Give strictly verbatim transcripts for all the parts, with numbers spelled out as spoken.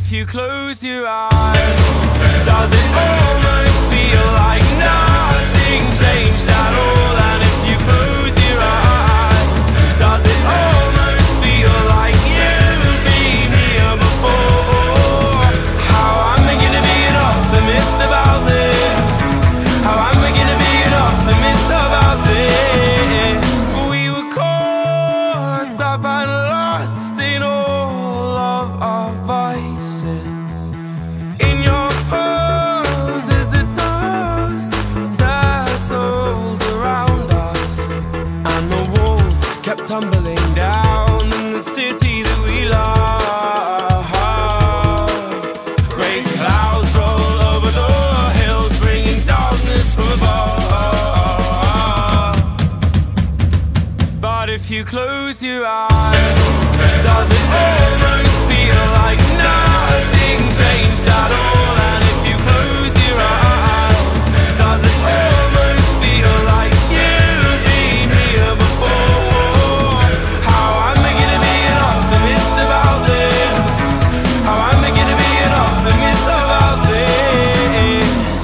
if you close your eyes, does it almost feel like nothing changed at all? And if you close your eyes, does it almost feel like you've been here before? How am I gonna be an optimist about this? How am I gonna be an optimist about this? We were caught up and lost in all of our vices. In your pose as the dust settled around us, and the walls kept tumbling down in the city that we love. Great clouds roll over the hills, bringing darkness from above. But if you close your eyes, does it almost feel like nothing changed at all? And if you close your eyes, does it almost feel like you've been here before? How am I gonna be an optimist about this? How am I gonna be an optimist about this?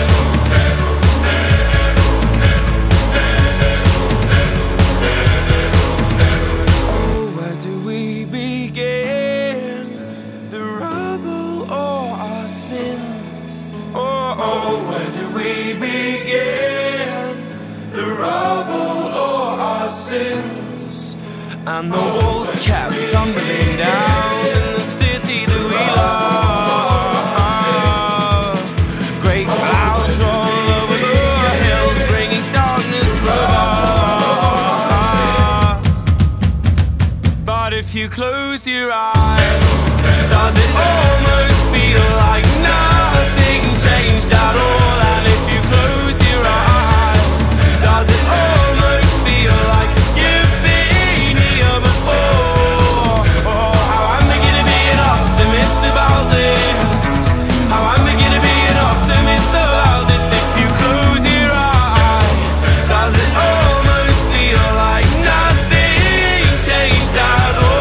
Oh, where do we begin? The rubble or our sins? Oh, oh, where do we begin? The rubble or our sins? And the walls kept tumbling down in the city that we love. Great clouds roll over the hills, bringing darkness from above. But if you close your eyes, does it almost feel like nothing changed at all? And if you close your eyes, does it almost feel like you've been here before? Oh, how am I gonna be an optimist about this? How am I gonna be an optimist about this? If you close your eyes, does it almost feel like nothing changed at all?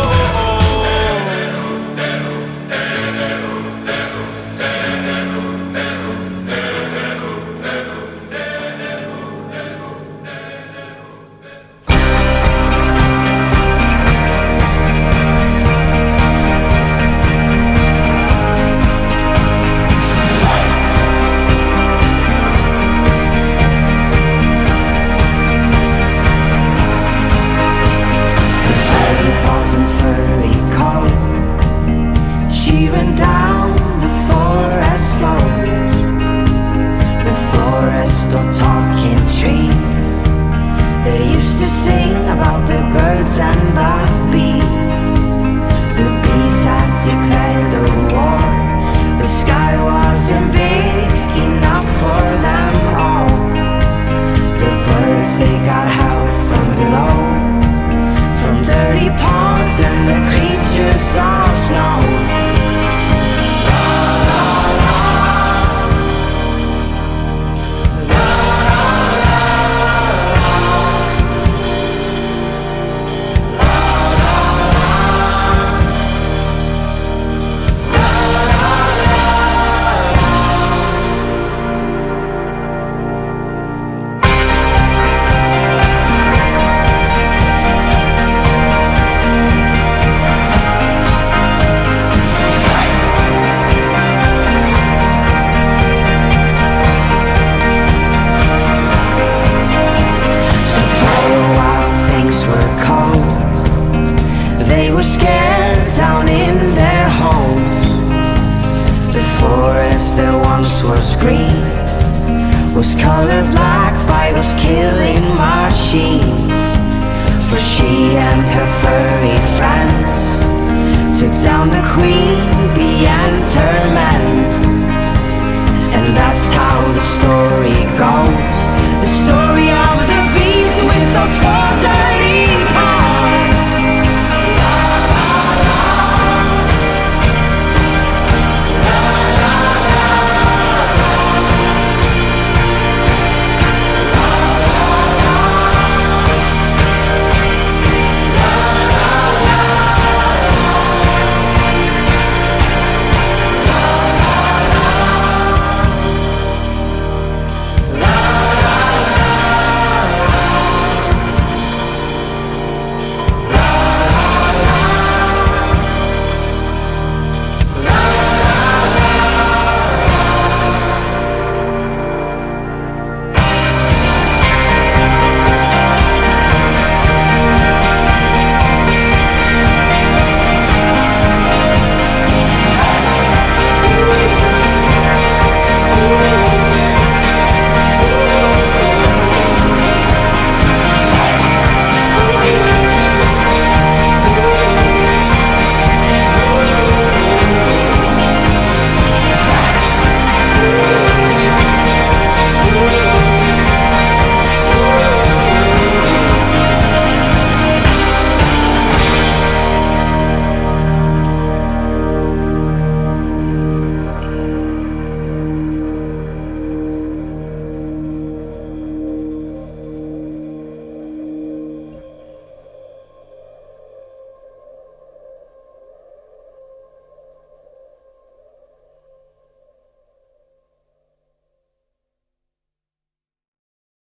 Teddy paws in a furry coat, she ran down the forest slopes, the forest of talking trees. They used to sing about the birds and the bees. The bees had declared a war. The sky wasn't big enough for them all. The birds, they got help from below, from dirty ponds and the creatures of snow. La, la, la. La, la, la, la. La, la, la. La, la, la, la. So for a while things were cold. They were scared down in their homes. The forest that once was green was colored black by those killing machines. But she and her furry friends took down the queen bee and her men. And that's how the story goes.